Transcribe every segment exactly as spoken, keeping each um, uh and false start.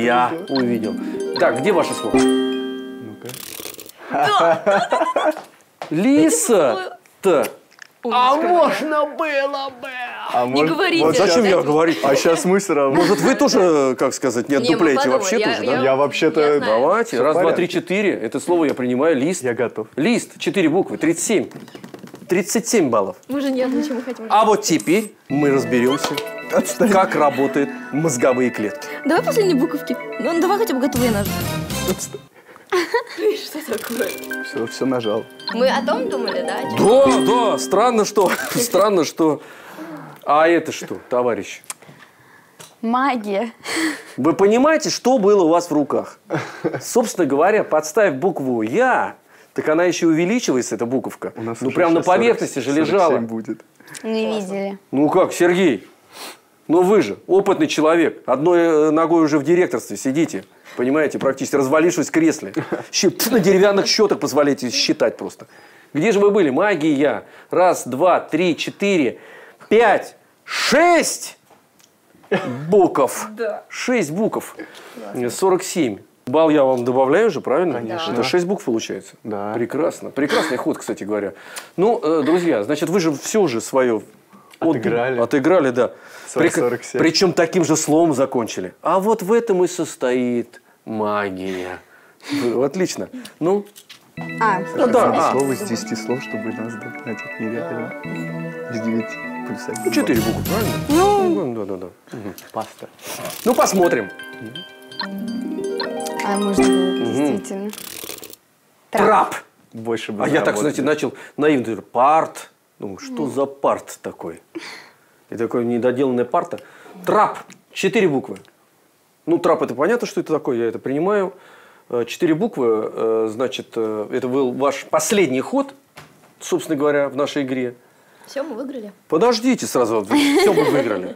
я увидел. Так, где ваше слово? Да. Лиса-то. А можно было бы. А Не может, говорите. вот Зачем я говорить? А сейчас мы сразу. Может, вы тоже, как сказать, не Не, мы отдупляете подумаем. вообще Я- тоже, да? я- Я вообще-то- я знаю. Давайте. Всё в Раз, два, порядке. три, четыре. Это слово я принимаю. Лист. Я готов. Лист. Четыре буквы. Тридцать семь. Тридцать семь баллов. Мы же не отвечаем, мы хотим. А вот теперь мы разберемся, как работают мозговые клетки. Давай последние буковки. Ну, давай хотя бы готовые нажмем. Отстой. Что такое? Все, все нажал. Мы о том думали, да? Да, да, странно, что, странно, что. А это что, товарищ? Магия. Вы понимаете, что было у вас в руках? Собственно говоря, подставив букву «Я», так она еще увеличивается, эта буковка. У нас Ну, уже прям на сейчас поверхности сорок- же лежала. сорок семь будет. Не видели. Ну как, Сергей? Ну вы же опытный человек. Одной э, ногой уже в директорстве сидите. Понимаете, практически развалившись в кресле. Щи- На деревянных счетах позволяете считать просто. Где же вы были? Магия. Раз, два, три, четыре, пять, шесть букв. Да. Шесть букв. сорок семь. Балл я вам добавляю же, правильно? Конечно. Это шесть букв получается. Да. Прекрасно. Прекрасный ход, кстати говоря. Ну, э, друзья, значит, вы же все же свое Отыграли. Отыграли, да. сорок, сорок семь. Причем таким же словом закончили. А вот в этом и состоит магия. Вы- Отлично. Ну, А, ну да. А, Слово из десяти слов, чтобы нас догнать, это нереально. Из девяти плюс один. ну, четыре буквы, правильно? ну, Да, да, да. Мгм. Паста. Ну, посмотрим. а можно было действительно. Трап. Больше бы А я так, заработали. знаете, начал наивно. говорю, Парт. Думаю, что за парт такой? И такое недоделанная парта. Трап. Четыре буквы. Ну, трап, это понятно, что это такое, я это принимаю. Э, Четыре буквы, э, значит, э, это был ваш последний ход, собственно говоря, в нашей игре. Все, мы выиграли. Подождите сразу, все вы выиграли.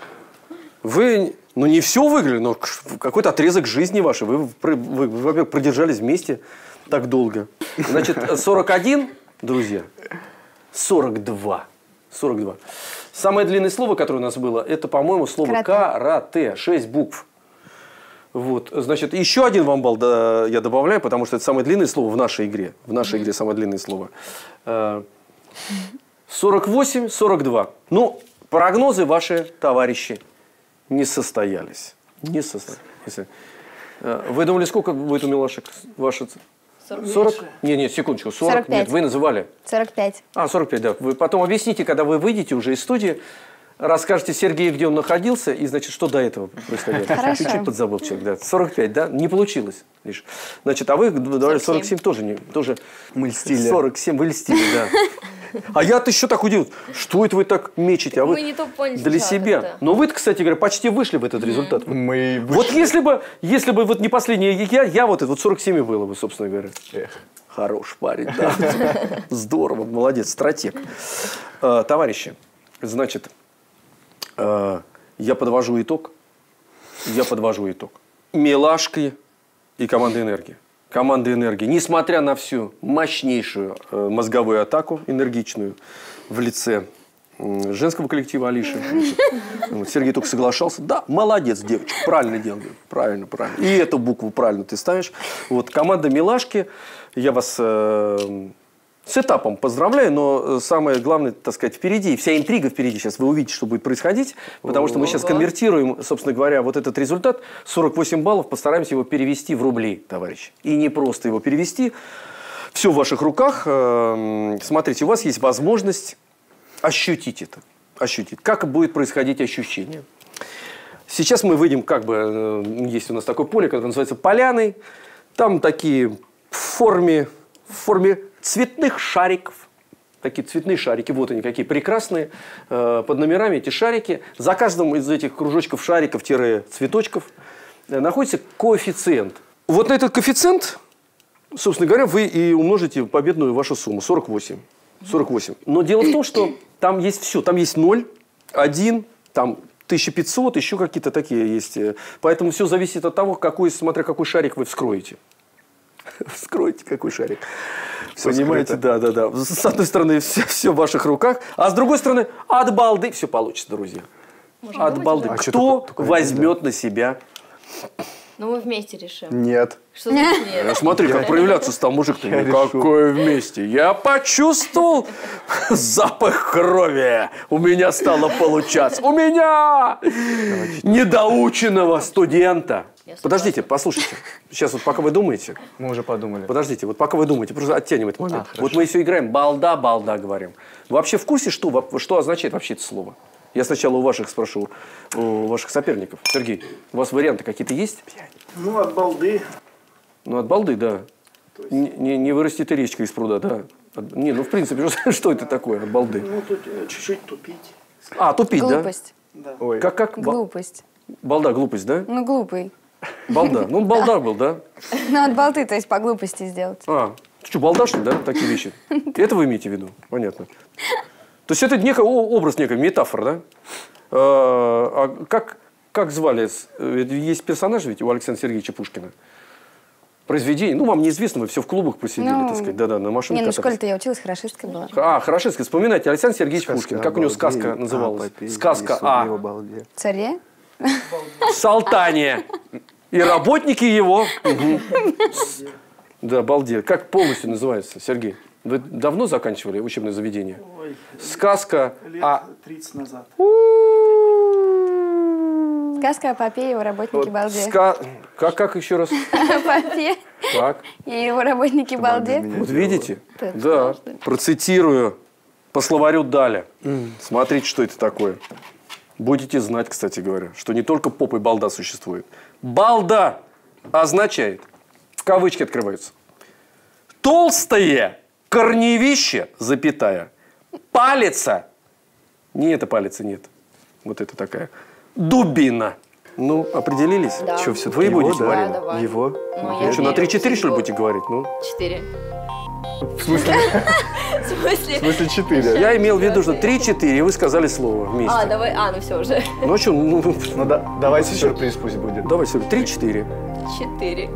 Вы, ну не все выиграли, но какой-то отрезок жизни вашей. Вы, вы, вы, во-первых, продержались вместе так долго. Значит, сорок один, друзья, сорок два. сорок два. Самое длинное слово, которое у нас было, это, по-моему, слово Карате. карате. Шесть букв. Вот, значит, еще один вам балл да, я добавляю, потому что это самое длинное слово в нашей игре. В нашей игре самое длинное слово. Э, сорок восемь, сорок два. Ну, прогнозы ваши, товарищи, не состоялись. Не состоялись. Э, Вы думали, сколько будет у милашек ваша? сорок? Нет, нет, секундочку. сорок? сорок пять. Нет, вы называли. сорок пять. А, сорок пять, да. Вы потом объясните, когда вы выйдете уже из студии, расскажете Сергею, где он находился, и, значит, что до этого происходило. Хорошо. Чуть-чуть подзабыл человек, да. сорок пять, да? Не получилось лишь. Значит, а вы давали сорок семь тоже. Не, тоже Мы льстили. сорок семь, вы льстили, да. А я-то еще так удивился. Что это вы так мечете? А вы Мы не то поняли для сначала себя. как-то. Но вы, кстати говоря, почти вышли в этот результат. Мы Вот вышли. если бы, если бы вот не последний я, я вот это вот сорок семь и было бы, собственно говоря. Эх. Хорош парень, да. Здорово, молодец, стратег. Э, Товарищи, значит, э, я подвожу итог. Я подвожу итог. Милашки и команда «Энергия». Команда «Энергия», несмотря на всю мощнейшую э, мозговую атаку, энергичную, в лице м, женского коллектива Алиши. Значит, вот Сергей только соглашался. Да, молодец, девочка, правильно делаешь. Правильно, правильно. И эту букву правильно ты ставишь. Вот команда «Милашки», я вас э, с этапом поздравляю, но самое главное, так сказать, впереди. Вся интрига впереди. Сейчас вы увидите, что будет происходить. Потому что мы сейчас конвертируем, собственно говоря, вот этот результат. сорок восемь баллов. Постараемся его перевести в рубли, товарищи. И не просто его перевести. Все в ваших руках. Э, Смотрите, у вас есть возможность ощутить это. Ощутить. Как будет происходить ощущение. Сейчас мы выйдем, как бы, э, есть у нас такое поле, которое называется поляной. Там такие в форме, в форме цветных шариков. Такие цветные шарики. Вот они какие прекрасные. Э, под номерами эти шарики. За каждым из этих кружочков шариков-цветочков э, находится коэффициент. Вот на этот коэффициент, собственно говоря, вы и умножите победную вашу сумму. сорок восемь. сорок восемь. Но дело в том, что там есть все. Там есть ноль, один, там тысяча пятьсот, еще какие-то такие есть. Поэтому все зависит от того, какой, смотря какой шарик вы вскроете. Вскройте какой шарик. Всё Понимаете, скрыто. да, да, да. С одной стороны, все, все в ваших руках, а с другой стороны, от балды все получится, друзья. От балды. А что, Кто только- только возьмет на себя Ну, мы вместе решим. Нет. Что значит Ну, нет? смотри, как проявляться стал мужик-то. Я Ну, решу. какое вместе. Я почувствовал запах крови. У меня стало получаться. У меня недоученного студента. Я согласна. Подождите, послушайте. Сейчас вот пока вы думаете. Мы уже подумали. Подождите, вот пока вы думаете, просто оттянем этот момент. А, хорошо. Вот мы все играем балда, балда говорим. Вы вообще в курсе, что, во- что означает вообще это слово? Я сначала у ваших спрошу, у ваших соперников. Сергей, у вас варианты какие-то есть? Ну, от балды. Ну, от балды, да. Не, не, не вырастет и речка из пруда, да. От- не, ну, в принципе, что, что это такое от балды? Ну, тут э, чуть-чуть тупить. А, тупить, Глупость. Да. Ой. да? Как, как? Ба- Глупость. Балда, глупость, да? Ну, глупый. Балда. Ну, он балда был, да? Ну, от болты, то есть по глупости сделать. А, ты что, балда, что ли, да? Такие вещи. Это вы имеете в виду? Понятно. То есть это некий образ, некая метафора, да? А, а как, как звали? с- ведь Есть персонаж ведь у Александра Сергеевича Пушкина. Произведение. Ну, вам неизвестно, вы все в клубах посидели, Ну, так сказать. Да-да, на машине Не, ну в катались. школе-то я училась, хорошисткой была. А, хорошо, вспоминайте, Александр Сергеевич Сказка Пушкин. о Как у него балде, сказка о называлась? попе, Сказка и суде о о балде. Царе? Салтане. И работники его. Мгм. Да, балде. Как полностью называется, Сергей? Вы давно заканчивали учебное заведение? Ой, Сказка лет о... тридцать назад. Сказка о попе и его работнике балде. Ска... Как, как еще раз? О попе Так. и его работнике балде. Вот видите? Ты Да. сказал, что ли? Процитирую по словарю Даля. Смотрите, что это такое. Будете знать, кстати говоря, что не только поп и балда существует. Балда означает, в кавычки открываются, толстое корневище, запятая, палица, не это палица, нет, вот это такая, дубина. Ну, определились? Да. Что, Вы все-таки его, будете да? говорить? Да, давай. Его? Ну, я Что, на верю три-четыре, в что ли, судьбу. будете говорить? Ну, Четыре. В смысле? В смысле? В смысле четыре? я имел в виду, что три-четыре, и вы сказали слово вместе. А, давай. А, ну все уже. Ну, а что, ну, Ну да, давайте сюрприз пусть будет. давай, Серега, три-четыре. Четыре.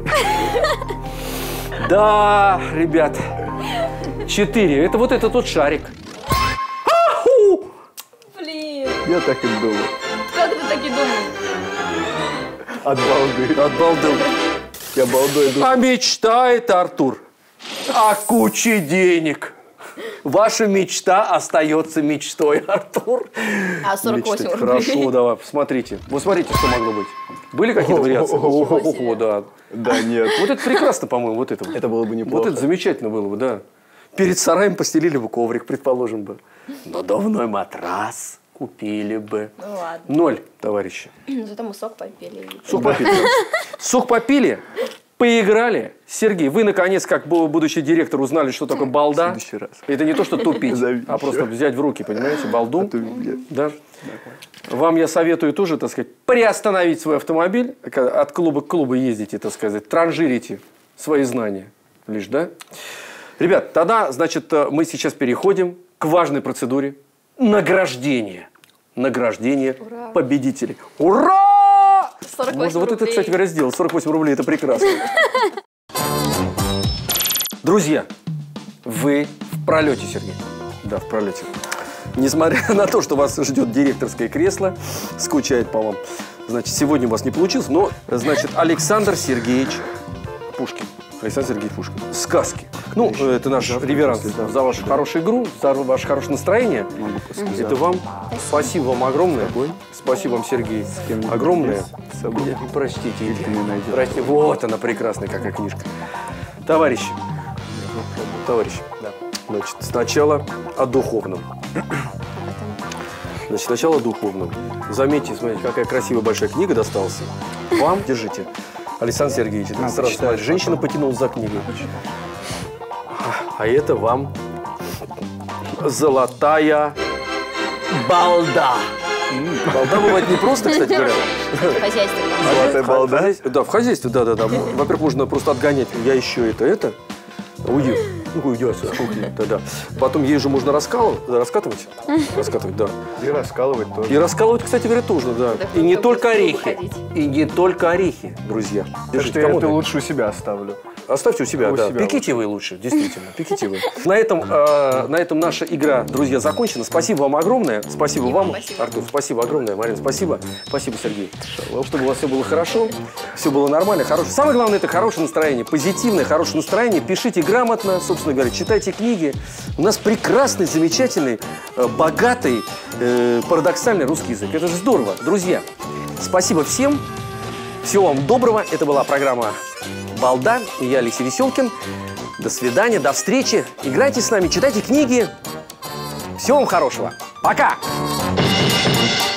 Да, ребят, четыре. Это вот этот тот шарик. Аху! Блин. Я так и думал. Как ты так и думал? От балды. От балды. Я балдой иду. А мечтает Артур о куче денег. Ваша мечта остается мечтой, Артур. А, сорок восемь Мечта. рублей. Хорошо, давай, посмотрите. Вот смотрите, что могло быть. Были какие-то вариации? Ничего себе. О, да. Да нет. Вот это прекрасно, по-моему, вот это. вот. Это было бы неплохо. Вот это замечательно было бы, да. Перед сараем постелили бы коврик, предположим бы. Надувной матрас купили бы. Ну ладно. Ноль, товарищи. Зато мы сок попили. Сок попили. Сок попили, поиграли. Сергей, вы, наконец, как бу- будущий директор, узнали, что такое балда. В следующий раз. Это не то, что тупить, Зови а еще. просто взять в руки, понимаете, балду. А то я- Да. Вам я советую тоже, так сказать, приостановить свой автомобиль, когда от клуба к клубу ездите, так сказать, транжирите свои знания лишь, да? Ребят, тогда, значит, мы сейчас переходим к важной процедуре награждения. Награждение Ура. победителей. Ура! сорок восемь Можно вот это, рублей. кстати говоря, сделать. сорок восемь рублей, это прекрасно. Друзья, вы в пролете, Сергей. Да, в пролете. Несмотря на то, что вас ждет директорское кресло, скучает по вам. Значит, сегодня у вас не получилось, но, значит, Александр Сергеевич Пушкин. Александр Сергеевич Пушкин. Сказки. Ну, это наш реверанс за вашу хорошую игру, за ваше хорошее настроение. Это вам. Спасибо вам огромное. Спасибо вам, Сергей. Огромное. Я- Простите, Илья. Прости. Вот она прекрасная какая книжка. Товарищи. Товарищи. Значит, сначала о духовном. Значит, сначала о духовном. Заметьте, смотрите, какая красивая большая книга досталась. Вам, держите. Александр Сергеевич, это сразу почитаю. смотрите, женщина потянулась за книгой. А это вам золотая балда. Балда бывает не просто, кстати говоря. Хозяйство. Золотая В балда. хозяйстве- Да, в хозяйстве, да, да, да. Во-первых, можно просто отгонять. Я еще это, это. Уйди. Ну, уйди отсюда. Да, да. Потом ей же можно раскалывать, раскатывать. Раскатывать, да. И раскалывать И тоже. раскалывать, кстати говоря, тоже, да. Так И не только только в клубы орехи. ходить. И не только орехи, друзья. Так Держите, что я кому это так? лучше у себя оставлю. Оставьте у себя, У да. себя Пеките вы лучше, действительно. Пеките вы. На этом, э, на этом наша игра, друзья, закончена. Спасибо вам огромное. Спасибо И вам, вам спасибо. Артур. Спасибо огромное. Марина, спасибо. Спасибо, Сергей. Чтобы у вас все было хорошо, все было нормально, хорошо. Самое главное, это хорошее настроение, позитивное, хорошее настроение. Пишите грамотно, собственно говоря, читайте книги. У нас прекрасный, замечательный, э, богатый, э, парадоксальный русский язык. Это же здорово. Друзья, спасибо всем. Всего вам доброго. Это была программа «Балда». И я, Алексей Веселкин. До свидания, до встречи. Играйте с нами, читайте книги. Всего вам хорошего. Пока!